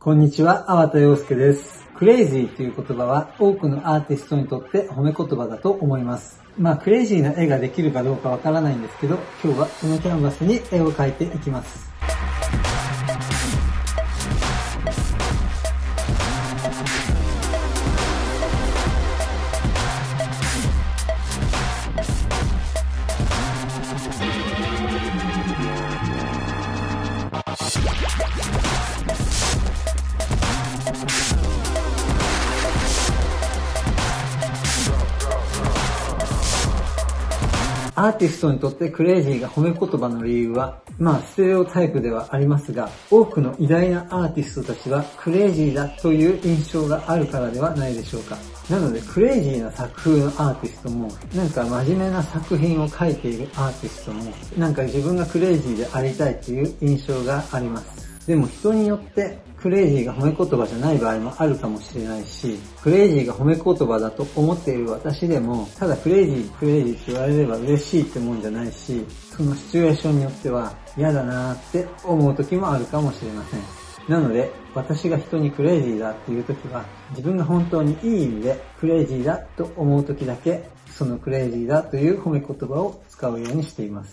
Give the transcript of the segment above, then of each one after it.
こんにちは、粟田洋介です。クレイジーという言葉は多くのアーティストにとって褒め言葉だと思います。クレイジーな絵ができるかどうかわからないんですけど、今日はこのキャンバスに絵を描いていきます。アーティストにとってクレイジーが褒め言葉の理由は、ステレオタイプではありますが、多くの偉大なアーティストたちはクレイジーだという印象があるからではないでしょうか。なのでクレイジーな作風のアーティストも、真面目な作品を描いているアーティストも、自分がクレイジーでありたいという印象があります。でも人によってクレイジーが褒め言葉じゃない場合もあるかもしれないし、クレイジーが褒め言葉だと思っている私でも、ただクレイジーって言われれば嬉しいってもんじゃないし、そのシチュエーションによっては嫌だなーって思う時もあるかもしれません。なので、私が人にクレイジーだっていう時は、自分が本当にいい意味でクレイジーだと思う時だけ、そのクレイジーだという褒め言葉を使うようにしています。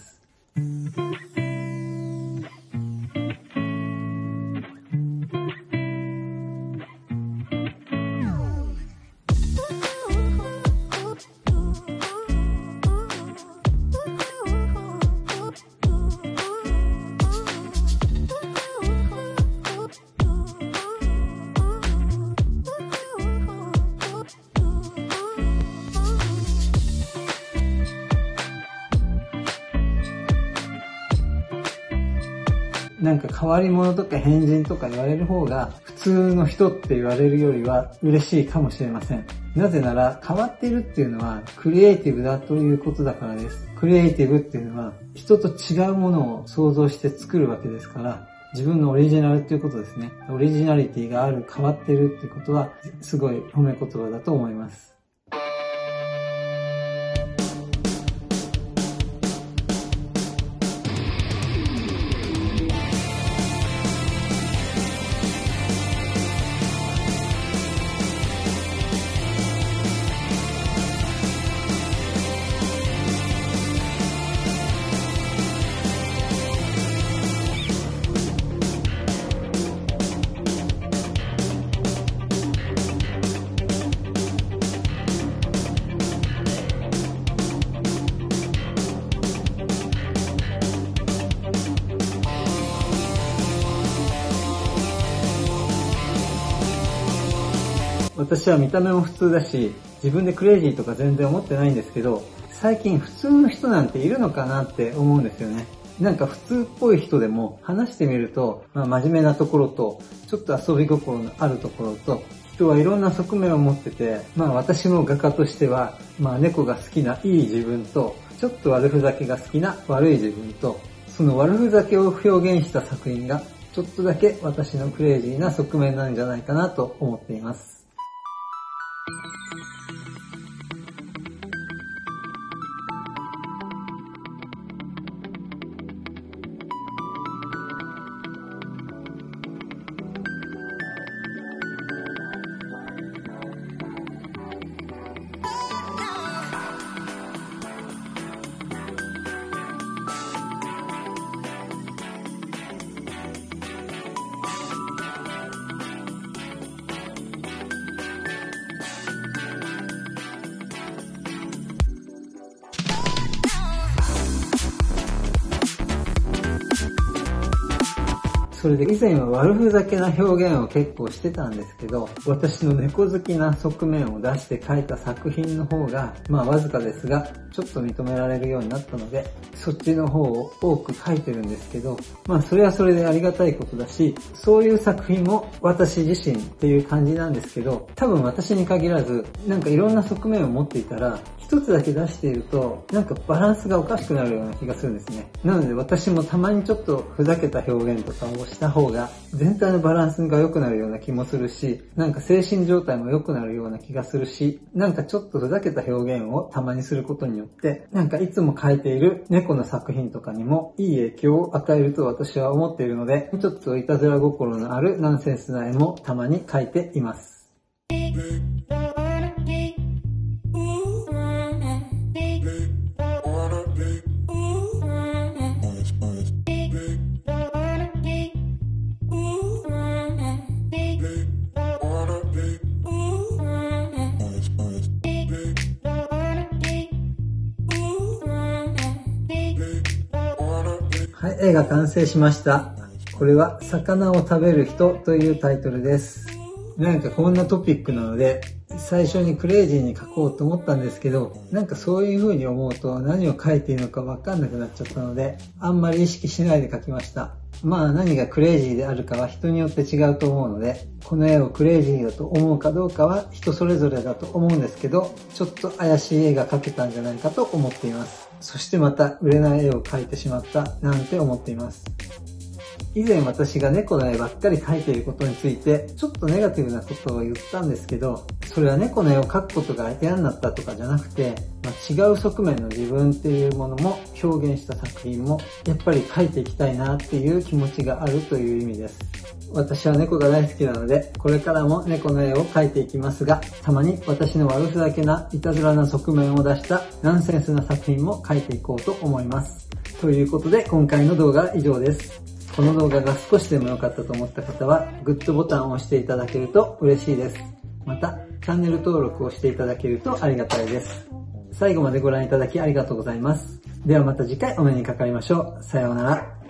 変わり者とか変人とか言われる方が普通の人って言われるよりは嬉しいかもしれません。なぜなら変わっているっていうのはクリエイティブだということだからです。クリエイティブっていうのは人と違うものを想像して作るわけですから、自分のオリジナルっていうことですね。オリジナリティがある、変わってるっていうことはすごい褒め言葉だと思います。私は見た目も普通だし、自分でクレイジーとか全然思ってないんですけど、最近普通の人なんているのかなって思うんですよね。普通っぽい人でも話してみると、真面目なところと、ちょっと遊び心のあるところと、人はいろんな側面を持ってて、私も画家としては、猫が好きないい自分と、ちょっと悪ふざけが好きな悪い自分と、その悪ふざけを表現した作品が、ちょっとだけ私のクレイジーな側面なんじゃないかなと思っています。それで以前は悪ふざけな表現を結構してたんですけど、私の猫好きな側面を出して描いた作品の方が、わずかですが、ちょっと認められるようになったので、そっちの方を多く描いてるんですけど、それはそれでありがたいことだし、そういう作品も私自身っていう感じなんですけど、多分私に限らず、いろんな側面を持っていたら、一一つだけ出していると、なんかバランスがおかしくなるような気がするんですね。なので私もたまにちょっとふざけた表現とかをした方が、全体のバランスが良くなるような気もするし、なんか精神状態も良くなるような気がするし、なんかちょっとふざけた表現をたまにすることによって、なんかいつも描いている猫の作品とかにもいい影響を与えると私は思っているので、ちょっといたずら心のあるナンセンスな絵もたまに描いています。はい、絵が完成しました。これは魚を食べる人というタイトルです。なんかこんなトピックなので、最初にクレイジーに描こうと思ったんですけど、なんかそういう風に思うと何を描いていいのかわかんなくなっちゃったので、あんまり意識しないで描きました。まあ何がクレイジーであるかは人によって違うと思うので、この絵をクレイジーだと思うかどうかは人それぞれだと思うんですけど、ちょっと怪しい絵が描けたんじゃないかと思っています。そしてまた売れない絵を描いてしまったなんて思っています。以前私が猫の絵ばっかり描いていることについてちょっとネガティブなことを言ったんですけど、それは猫の絵を描くことが嫌になったとかじゃなくて、違う側面の自分っていうものも表現した作品もやっぱり描いていきたいなっていう気持ちがあるという意味です。私は猫が大好きなので、これからも猫の絵を描いていきますが、たまに私の悪ふざけないたずらな側面を出したナンセンスな作品も描いていこうと思います。ということで今回の動画は以上です。この動画が少しでも良かったと思った方は、グッドボタンを押していただけると嬉しいです。また、チャンネル登録をしていただけるとありがたいです。最後までご覧いただきありがとうございます。ではまた次回お目にかかりましょう。さようなら。